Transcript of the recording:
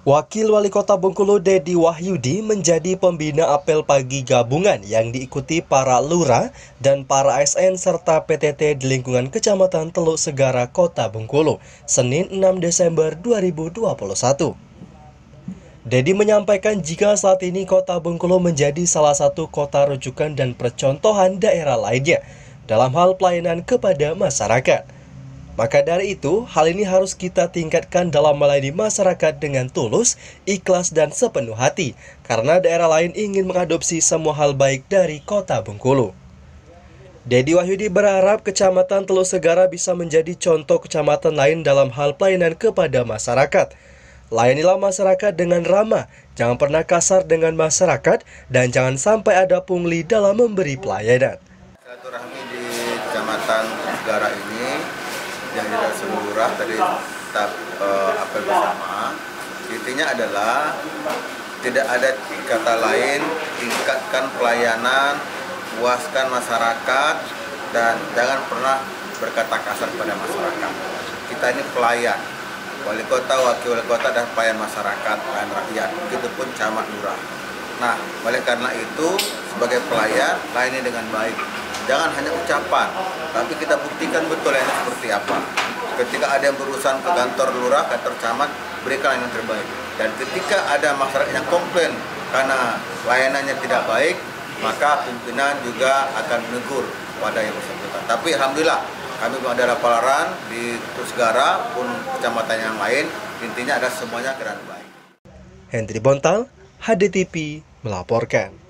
Wakil Wali Kota Bengkulu Dedi Wahyudi menjadi pembina apel pagi gabungan yang diikuti para lurah dan para ASN serta PTT di lingkungan Kecamatan Teluk Segara, Kota Bengkulu, Senin 6 Desember 2021. Dedi menyampaikan jika saat ini Kota Bengkulu menjadi salah satu kota rujukan dan percontohan daerah lainnya dalam hal pelayanan kepada masyarakat. Maka dari itu, hal ini harus kita tingkatkan dalam melayani masyarakat dengan tulus, ikhlas, dan sepenuh hati, karena daerah lain ingin mengadopsi semua hal baik dari Kota Bengkulu. Dedi Wahyudi berharap Kecamatan Teluk Segara bisa menjadi contoh kecamatan lain dalam hal pelayanan kepada masyarakat. Layanilah masyarakat dengan ramah, jangan pernah kasar dengan masyarakat, dan jangan sampai ada pungli dalam memberi pelayanan. Silaturahmi di Kecamatan Segara ini yang tidak selurah tadi kita apel bersama, intinya adalah tidak ada kata lain, tingkatkan pelayanan, puaskan masyarakat, dan jangan pernah berkata kasar kepada masyarakat. Kita ini pelayan, wali kota, wakil wali kota, dan pelayan masyarakat, pelayan rakyat, begitupun camat lurah. Nah, oleh karena itu sebagai pelayan, layani dengan baik. Jangan hanya ucapan, tapi kita buktikan betul yang seperti apa. Ketika ada yang berurusan ke kantor lurah, kantor camat, berikan yang terbaik. Dan ketika ada masyarakat yang komplain karena layanannya tidak baik, maka pimpinan juga akan menegur pada yang bersangkutan. Tapi alhamdulillah, kami belum ada laporan di Teluk Segara pun kecamatan yang lain. Intinya ada semuanya keadaan baik. Hendri Bontal, HDTV melaporkan.